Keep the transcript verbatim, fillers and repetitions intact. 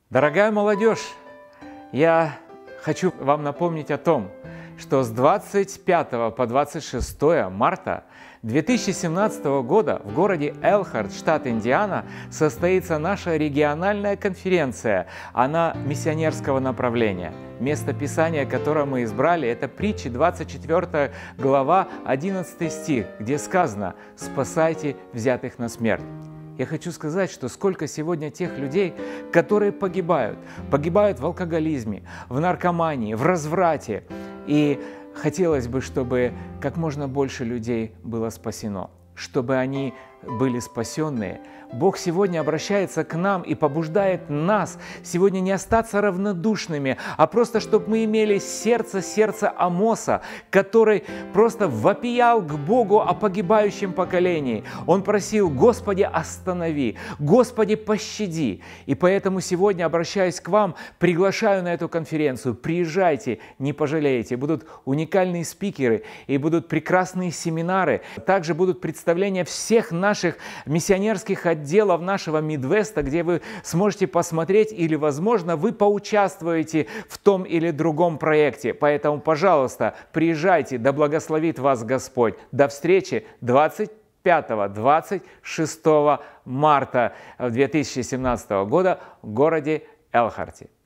Дорогая молодежь, я хочу вам напомнить о том, что с двадцать пятого по двадцать шестое марта две тысячи семнадцатого года в городе Элхарт, штат Индиана, состоится наша региональная конференция. Она миссионерского направления. Место Писания, которое мы избрали, это Притчи, двадцать четвёртая глава, одиннадцатый стих, где сказано «Спасайте взятых на смерть». Я хочу сказать, что сколько сегодня тех людей, которые погибают, погибают в алкоголизме, в наркомании, в разврате. И хотелось бы, чтобы как можно больше людей было спасено, чтобы они были спасенные. Бог сегодня обращается к нам и побуждает нас сегодня не остаться равнодушными, а просто, чтобы мы имели сердце, сердце Амоса, который просто вопиял к Богу о погибающем поколении. Он просил: «Господи, останови! Господи, пощади!» И поэтому сегодня, обращаясь к вам, приглашаю на эту конференцию. Приезжайте, не пожалеете. Будут уникальные спикеры и будут прекрасные семинары. Также будут представления всех наших миссионерских отделов, отделов нашего Мидвеста, где вы сможете посмотреть или, возможно, вы поучаствуете в том или другом проекте. Поэтому, пожалуйста, приезжайте, да благословит вас Господь. До встречи двадцать пятого — двадцать шестого марта две тысячи семнадцатого года в городе Элхарте.